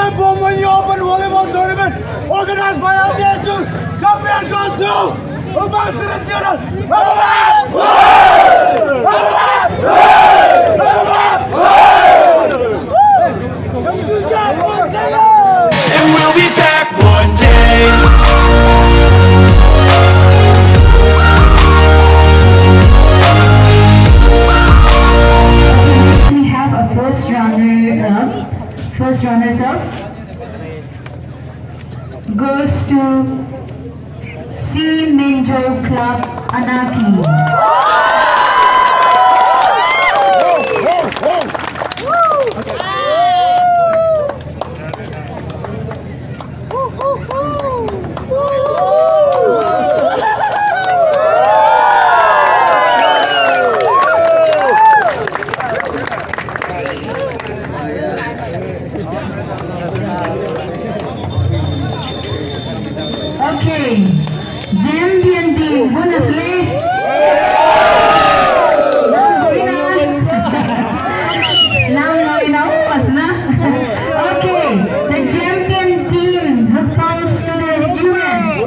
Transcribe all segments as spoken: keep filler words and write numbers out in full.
Ultimate phom monyiù Open Volleyball Tournament organized by L D S two. Champion goes to Hukphang student. And we'll be back one day. We have a first runner up. First runners up goes to C Minjo Club Anaki. Okay, champion team, honestly. Now going on. Now going on, was na? Okay, the champion team, Hukphang Students Union.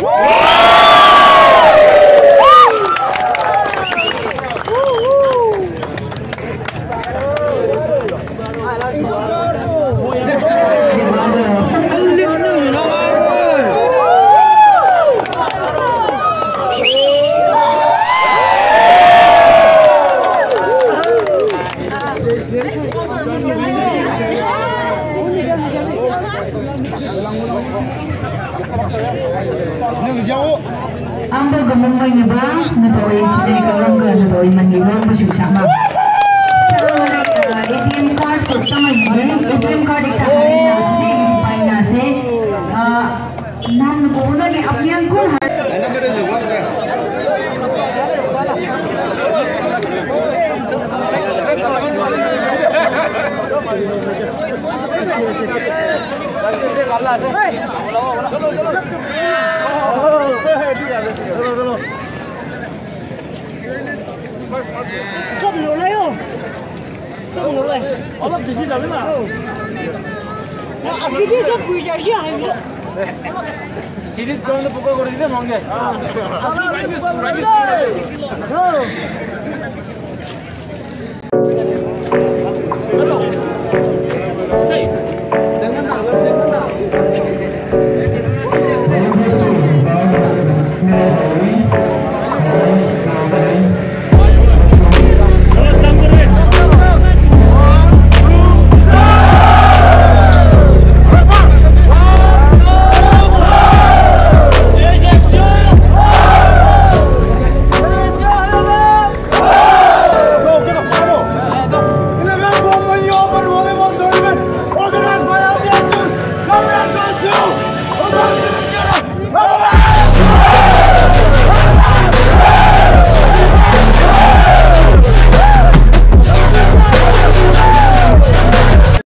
Ang paggamumay niyo ba na to'y chile kalangga na to'y maniwang masyusama? So, like, uh, A T M card for some of you, A T M card एक हमारे नाम से पाई ना से नाम न कोना के अपने अंकुर है Không nhiều lấy không? Không nhiều lấy. Ở bên phía sau mà. Ở cái kia sắp quỳ ra ra hay nữa. Series ground पे पकड़ कर दिया मांगे.